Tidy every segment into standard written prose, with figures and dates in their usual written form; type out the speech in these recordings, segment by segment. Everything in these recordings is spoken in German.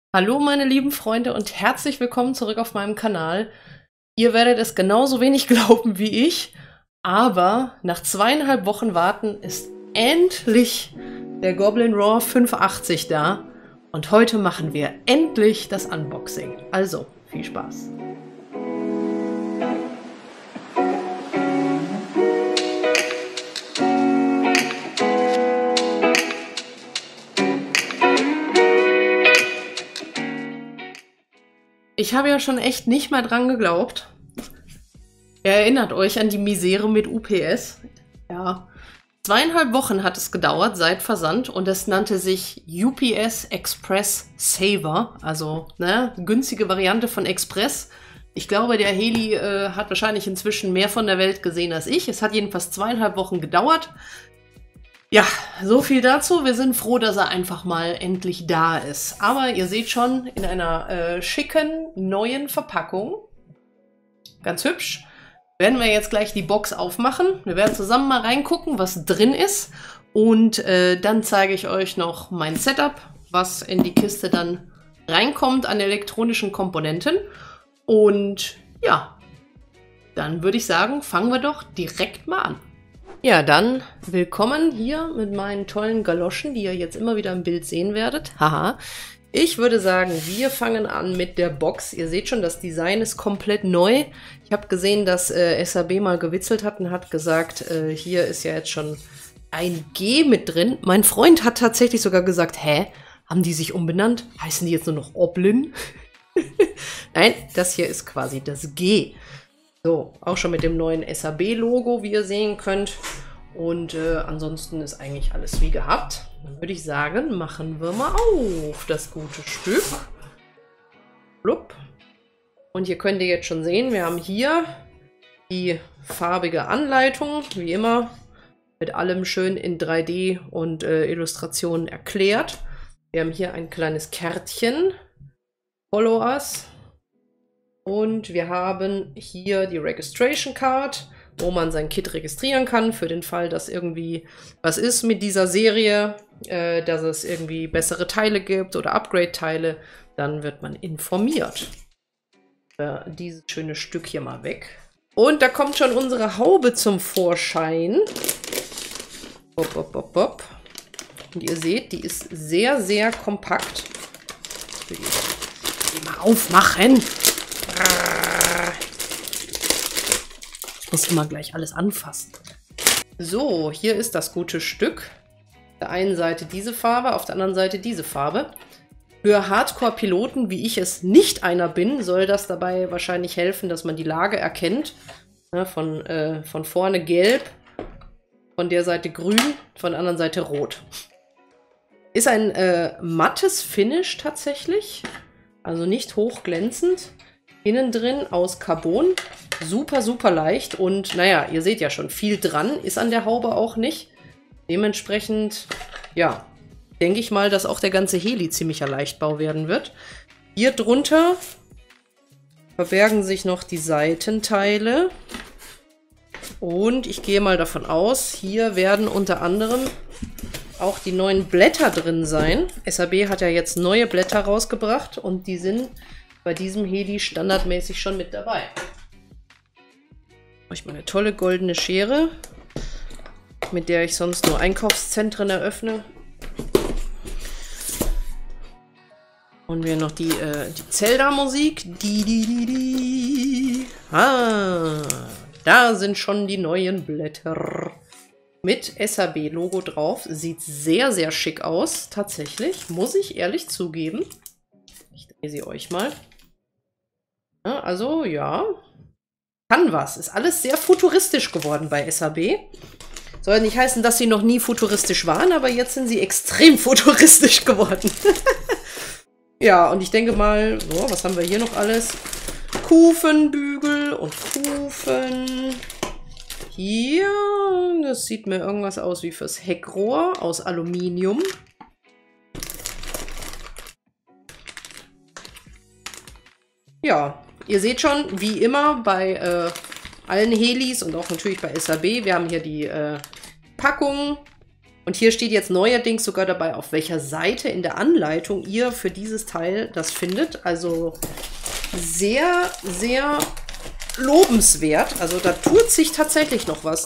Hallo meine lieben Freunde und herzlich willkommen zurück auf meinem Kanal. Ihr werdet es genauso wenig glauben wie ich, aber nach 2,5 Wochen Warten ist endlich der Goblin Raw 580 da und heute machen wir endlich das Unboxing. Also, viel Spaß! Ich habe ja schon echt nicht mehr dran geglaubt. Ihr erinnert euch an die Misere mit UPS. Ja, 2,5 Wochen hat es gedauert seit Versand und es nannte sich UPS Express Saver. Also, ne, günstige Variante von Express. Ich glaube, der Heli hat wahrscheinlich inzwischen mehr von der Welt gesehen als ich. Es hat jedenfalls 2,5 Wochen gedauert. Ja, so viel dazu. Wir sind froh, dass er einfach mal endlich da ist. Aber ihr seht schon, in einer schicken, neuen Verpackung. Ganz hübsch. Werden wir jetzt gleich die Box aufmachen. Wir werden zusammen mal reingucken, was drin ist. Und dann zeige ich euch noch mein Setup, was in die Kiste dann reinkommt an elektronischen Komponenten. Und ja, dann würde ich sagen, fangen wir doch direkt mal an. Ja, dann willkommen hier mit meinen tollen Galoschen, die ihr jetzt immer wieder im Bild sehen werdet. Haha. Ich würde sagen, wir fangen an mit der Box. Ihr seht schon, das Design ist komplett neu. Ich habe gesehen, dass SAB mal gewitzelt hat und hat gesagt, hier ist ja jetzt schon ein G mit drin. Mein Freund hat tatsächlich sogar gesagt, hä, haben die sich umbenannt? Heißen die jetzt nur noch Oblin? Nein, das hier ist quasi das G. So, auch schon mit dem neuen SAB-Logo, wie ihr sehen könnt. Und ansonsten ist eigentlich alles wie gehabt. Dann würde ich sagen, machen wir mal auf das gute Stück. Blub. Und hier könnt ihr jetzt schon sehen, wir haben hier die farbige Anleitung, wie immer, mit allem schön in 3D und Illustrationen erklärt. Wir haben hier ein kleines Kärtchen. Follow us. Und wir haben hier die Registration Card, wo man sein Kit registrieren kann, für den Fall, dass irgendwie was ist mit dieser Serie, dass es irgendwie bessere Teile gibt oder Upgrade-Teile, dann wird man informiert. Dieses schöne Stück hier mal weg. Und da kommt schon unsere Haube zum Vorschein. Bop, bop, bop, bop. Und ihr seht, die ist sehr, sehr kompakt. Ich will die mal aufmachen. Ich muss immer gleich alles anfassen. So, hier ist das gute Stück. Auf der einen Seite diese Farbe, auf der anderen Seite diese Farbe. Für Hardcore-Piloten, wie ich es nicht einer bin, soll das dabei wahrscheinlich helfen, dass man die Lage erkennt. Ja, von vorne gelb, von der Seite grün, von der anderen Seite rot. Ist ein mattes Finish tatsächlich, also nicht hochglänzend. Innen drin aus Carbon, super, super leicht und naja, ihr seht ja schon, viel dran ist an der Haube auch nicht. Dementsprechend, ja, denke ich mal, dass auch der ganze Heli ziemlicher Leichtbau werden wird. Hier drunter verbergen sich noch die Seitenteile und ich gehe mal davon aus, hier werden unter anderem auch die neuen Blätter drin sein. SAB hat ja jetzt neue Blätter rausgebracht und die sind bei diesem Heli standardmäßig schon mit dabei. Ich habe eine tolle goldene Schere, mit der ich sonst nur Einkaufszentren eröffne. Und wir noch die Zelda-Musik. Ah, da sind schon die neuen Blätter. Mit SAB-Logo drauf. Sieht sehr, sehr schick aus. Tatsächlich, muss ich ehrlich zugeben. Ich drehe sie euch mal. Ja, also, ja. Kann was. Ist alles sehr futuristisch geworden bei SAB. Soll nicht heißen, dass sie noch nie futuristisch waren, aber jetzt sind sie extrem futuristisch geworden. Ja, und ich denke mal, so, was haben wir hier noch alles? Kufenbügel und Kufen. Hier, das sieht mir irgendwas aus wie fürs Heckrohr aus Aluminium. Ja, ihr seht schon, wie immer bei allen Helis und auch natürlich bei SAB, wir haben hier die Packung Und hier steht jetzt neuerdings sogar dabei, auf welcher Seite in der Anleitung ihr für dieses Teil das findet. Also sehr, sehr lobenswert. Also da tut sich tatsächlich noch was.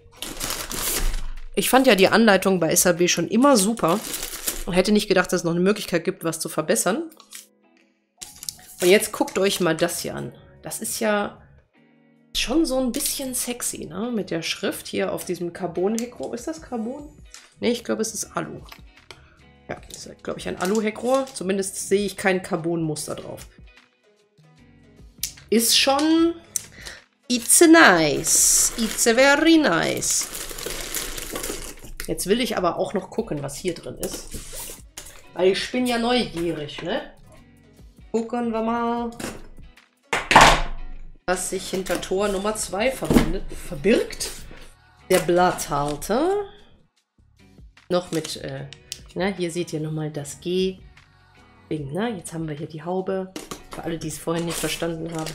Ich fand ja die Anleitung bei SAB schon immer super und hätte nicht gedacht, dass es noch eine Möglichkeit gibt, was zu verbessern. Und jetzt guckt euch mal das hier an. Das ist ja schon so ein bisschen sexy, ne? Mit der Schrift hier auf diesem Carbon-Heckrohr. Ist das Carbon? Ne, ich glaube, es ist Alu. Ja, das ist, glaube ich, ein Alu-Heckrohr. Zumindest sehe ich kein Carbon-Muster drauf. Ist schon... It's a nice. It's a very nice. Jetzt will ich aber auch noch gucken, was hier drin ist. Weil ich bin ja neugierig, ne? Gucken wir mal, was sich hinter Tor Nummer 2 verbirgt. Der Blatthalter. Noch mit, na, hier seht ihr nochmal das G-Ding, ne? Jetzt haben wir hier die Haube. Für alle, die es vorhin nicht verstanden haben.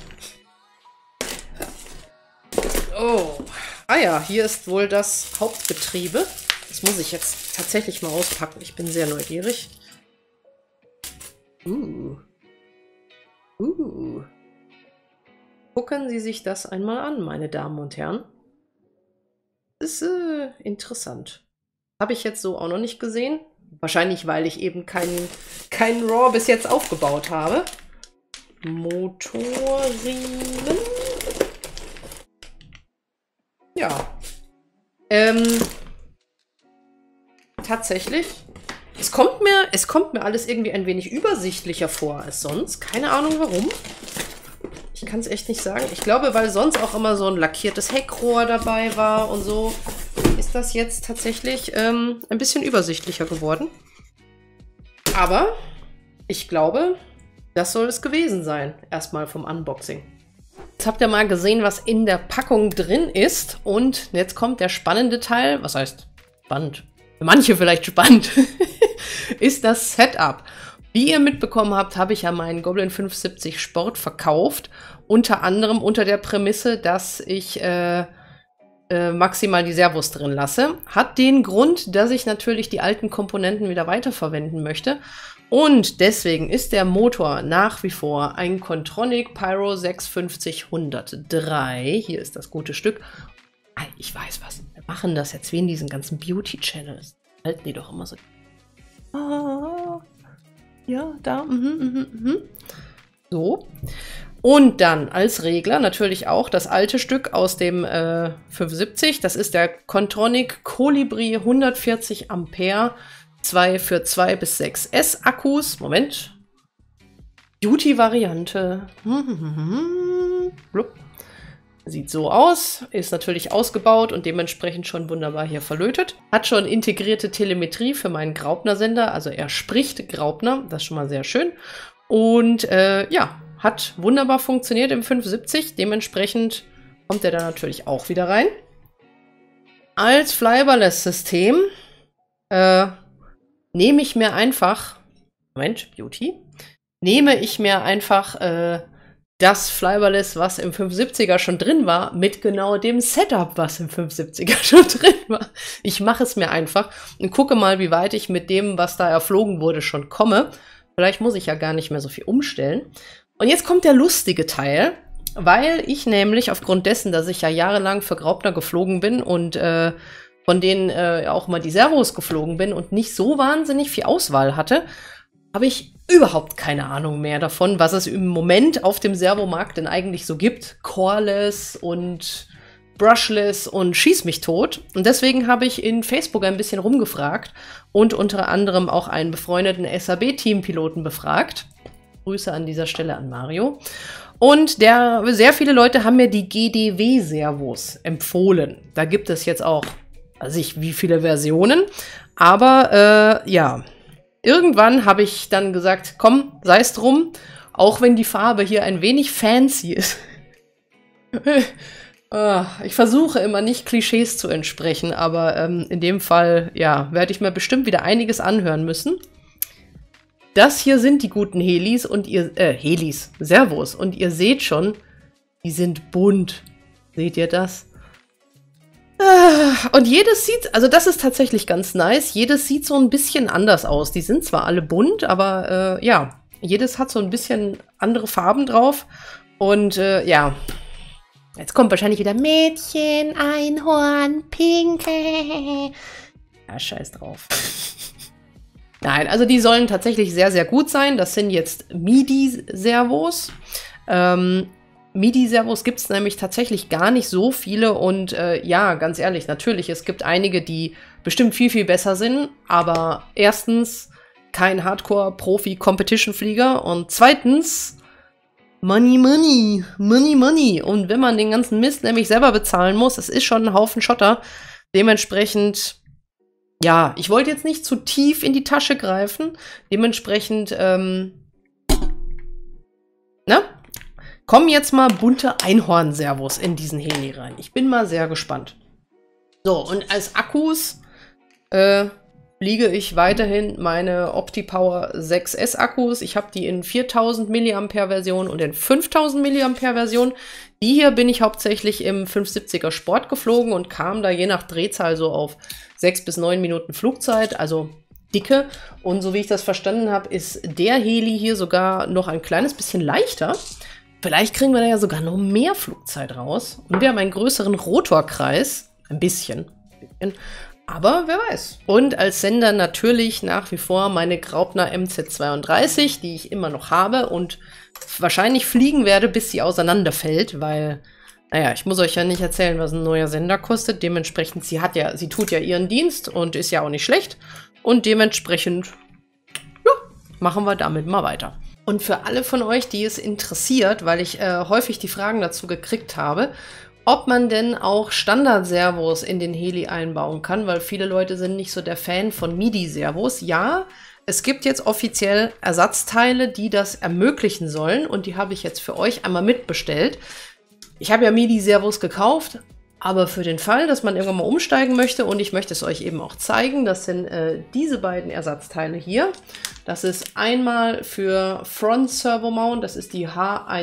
Oh. Ah ja, hier ist wohl das Hauptgetriebe. Das muss ich jetzt tatsächlich mal auspacken. Ich bin sehr neugierig. Gucken Sie sich das einmal an, meine Damen und Herren. Das ist interessant. Habe ich jetzt so auch noch nicht gesehen. Wahrscheinlich, weil ich eben keinen RAW bis jetzt aufgebaut habe. Motorriemen. Ja. Tatsächlich. Es kommt mir alles irgendwie ein wenig übersichtlicher vor als sonst. Keine Ahnung warum. Ich kann es echt nicht sagen. Ich glaube, weil sonst auch immer so ein lackiertes Heckrohr dabei war und so, ist das jetzt tatsächlich ein bisschen übersichtlicher geworden. Aber ich glaube, das soll es gewesen sein. Erstmal vom Unboxing. Jetzt habt ihr mal gesehen, was in der Packung drin ist. Und jetzt kommt der spannende Teil. Was heißt spannend? Für manche vielleicht spannend. Ist das Setup. Wie ihr mitbekommen habt, habe ich ja meinen Goblin 570 Sport verkauft. Unter anderem unter der Prämisse, dass ich maximal die Servos drin lasse. Hat den Grund, dass ich natürlich die alten Komponenten wieder weiterverwenden möchte. Und deswegen ist der Motor nach wie vor ein Contronic Pyro 650-103. Hier ist das gute Stück. Ich weiß was. Wir machen das jetzt wie in diesen ganzen Beauty-Channels. Halten die doch immer so. Ah, ja, da. So. Und dann als Regler natürlich auch das alte Stück aus dem 570. Das ist der Contronic Colibri 140 Ampere. 2 für 2 bis 6 S-Akkus. Moment. Beauty-Variante. Sieht so aus. Ist natürlich ausgebaut und dementsprechend schon wunderbar hier verlötet. Hat schon integrierte Telemetrie für meinen Graupner-Sender. Also er spricht Graupner. Das ist schon mal sehr schön. Und ja, hat wunderbar funktioniert im 570. Dementsprechend kommt er da natürlich auch wieder rein. Als Flybarless-System nehme ich mir einfach, Moment, Beauty, nehme ich mir einfach das Flybarless, was im 570er schon drin war, mit genau dem Setup, was im 570er schon drin war. Ich mache es mir einfach und gucke mal, wie weit ich mit dem, was da erflogen wurde, schon komme. Vielleicht muss ich ja gar nicht mehr so viel umstellen. Und jetzt kommt der lustige Teil, weil ich nämlich aufgrund dessen, dass ich ja jahrelang für Graupner geflogen bin und von denen auch mal die Servos geflogen bin und nicht so wahnsinnig viel Auswahl hatte, habe ich überhaupt keine Ahnung mehr davon, was es im Moment auf dem Servomarkt denn eigentlich so gibt. Coreless und Brushless und schieß mich tot. Und deswegen habe ich in Facebook ein bisschen rumgefragt und unter anderem auch einen befreundeten SAB-Teampiloten befragt. Grüße an dieser Stelle an Mario. Und sehr viele Leute haben mir die GDW-Servos empfohlen. Da gibt es jetzt auch, also wie viele Versionen. Aber ja, irgendwann habe ich dann gesagt, komm, sei es drum, auch wenn die Farbe hier ein wenig fancy ist. Ich versuche immer nicht Klischees zu entsprechen, aber in dem Fall, ja, werde ich mir bestimmt wieder einiges anhören müssen. Das hier sind die guten Helis und ihr, Servos. Und ihr seht schon, die sind bunt. Seht ihr das? Und jedes sieht, also das ist tatsächlich ganz nice, jedes sieht so ein bisschen anders aus. Die sind zwar alle bunt, aber ja, jedes hat so ein bisschen andere Farben drauf. Und ja, jetzt kommt wahrscheinlich wieder Mädchen, Einhorn, Pinke. Ja, scheiß drauf. Nein, also die sollen tatsächlich sehr, sehr gut sein. Das sind jetzt MIDI-Servos. MIDI-Servos gibt es nämlich tatsächlich gar nicht so viele. Und ja, ganz ehrlich, natürlich, es gibt einige, die bestimmt viel, viel besser sind. Aber erstens, kein Hardcore-Profi-Competition-Flieger. Und zweitens, Money, Money, Money, Money. Und wenn man den ganzen Mist nämlich selber bezahlen muss, es ist schon ein Haufen Schotter. Dementsprechend, ja, ich wollte jetzt nicht zu tief in die Tasche greifen. Dementsprechend, ne? Kommen jetzt mal bunte Einhorn-Servos in diesen Heli rein. Ich bin mal sehr gespannt. So, und als Akkus fliege ich weiterhin meine OptiPower 6S Akkus. Ich habe die in 4000 mAh Version und in 5000 mAh Version. Die hier bin ich hauptsächlich im 570er Sport geflogen und kam da je nach Drehzahl so auf 6 bis 9 Minuten Flugzeit, also dicke. Und so wie ich das verstanden habe, ist der Heli hier sogar noch ein kleines bisschen leichter. Vielleicht kriegen wir da ja sogar noch mehr Flugzeit raus. Und wir haben einen größeren Rotorkreis. Ein bisschen. Aber wer weiß. Und als Sender natürlich nach wie vor meine Graupner MZ32, die ich immer noch habe und wahrscheinlich fliegen werde, bis sie auseinanderfällt, weil, naja, ich muss euch ja nicht erzählen, was ein neuer Sender kostet. Dementsprechend, sie tut ja ihren Dienst und ist ja auch nicht schlecht. Und dementsprechend, ja, machen wir damit mal weiter. Und für alle von euch, die es interessiert, weil ich häufig die Fragen dazu gekriegt habe, ob man denn auch Standard-Servos in den Heli einbauen kann, weil viele Leute sind nicht so der Fan von MIDI-Servos. Ja, es gibt jetzt offiziell Ersatzteile, die das ermöglichen sollen und die habe ich jetzt für euch einmal mitbestellt. Ich habe ja MIDI-Servos gekauft, aber für den Fall, dass man irgendwann mal umsteigen möchte und ich möchte es euch eben auch zeigen, das sind diese beiden Ersatzteile hier. Das ist einmal für Front Servo Mount, das ist die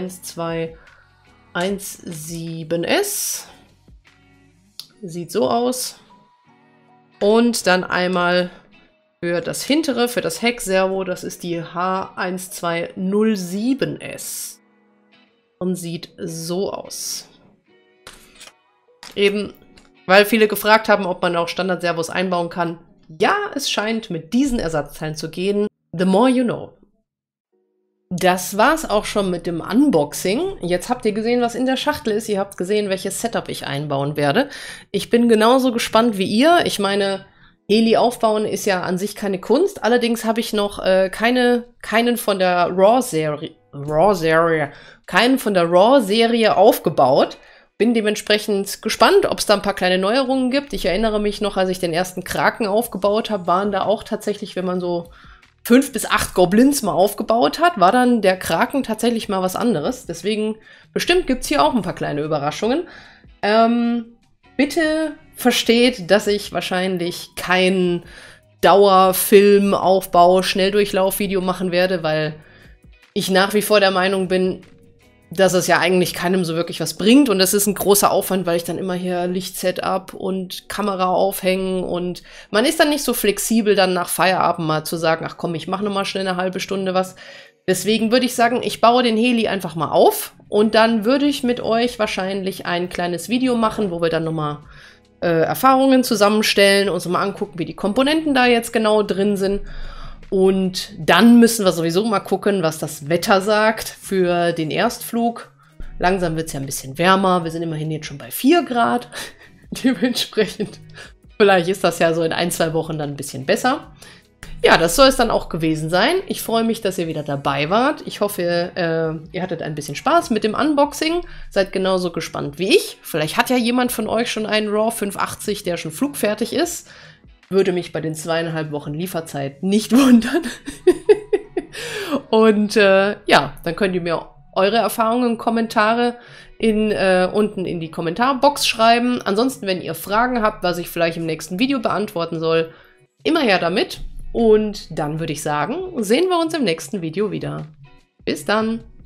H1217S. Sieht so aus. Und dann einmal für das hintere, für das Heckservo, das ist die H1207S. Und sieht so aus. Eben, weil viele gefragt haben, ob man auch Standard-Servos einbauen kann. Ja, es scheint mit diesen Ersatzteilen zu gehen. The more you know. Das war's auch schon mit dem Unboxing. Jetzt habt ihr gesehen, was in der Schachtel ist. Ihr habt gesehen, welches Setup ich einbauen werde. Ich bin genauso gespannt wie ihr. Ich meine, Heli aufbauen ist ja an sich keine Kunst. Allerdings habe ich noch keinen von der Raw-Serie aufgebaut. Bin dementsprechend gespannt, ob es da ein paar kleine Neuerungen gibt. Ich erinnere mich noch, als ich den ersten Kraken aufgebaut habe, waren da auch tatsächlich, wenn man so 5 bis 8 Goblins mal aufgebaut hat, war dann der Kraken tatsächlich mal was anderes. Deswegen, bestimmt gibt es hier auch ein paar kleine Überraschungen. Bitte versteht, dass ich wahrscheinlich kein Dauerfilm-Aufbau, Schnelldurchlauf-Video machen werde, weil ich nach wie vor der Meinung bin, dass es ja eigentlich keinem so wirklich was bringt. Und das ist ein großer Aufwand, weil ich dann immer hier Lichtsetup und Kamera aufhängen und man ist dann nicht so flexibel, dann nach Feierabend mal zu sagen, ach komm, ich mache noch mal schnell eine halbe Stunde was. Deswegen würde ich sagen, ich baue den Heli einfach mal auf und dann würde ich mit euch wahrscheinlich ein kleines Video machen, wo wir dann noch mal Erfahrungen zusammenstellen, uns mal angucken, wie die Komponenten da jetzt genau drin sind. Und dann müssen wir sowieso mal gucken, was das Wetter sagt für den Erstflug. Langsam wird es ja ein bisschen wärmer. Wir sind immerhin jetzt schon bei 4 Grad. Dementsprechend, vielleicht ist das ja so in 1, 2 Wochen dann ein bisschen besser. Ja, das soll es dann auch gewesen sein. Ich freue mich, dass ihr wieder dabei wart. Ich hoffe, ihr hattet ein bisschen Spaß mit dem Unboxing. Seid genauso gespannt wie ich. Vielleicht hat ja jemand von euch schon einen RAW 580, der schon flugfertig ist. Würde mich bei den 2,5 Wochen Lieferzeit nicht wundern. Und ja, dann könnt ihr mir eure Erfahrungen, Kommentare unten in die Kommentarbox schreiben. Ansonsten, wenn ihr Fragen habt, was ich vielleicht im nächsten Video beantworten soll, immer her damit. Und dann würde ich sagen, sehen wir uns im nächsten Video wieder. Bis dann!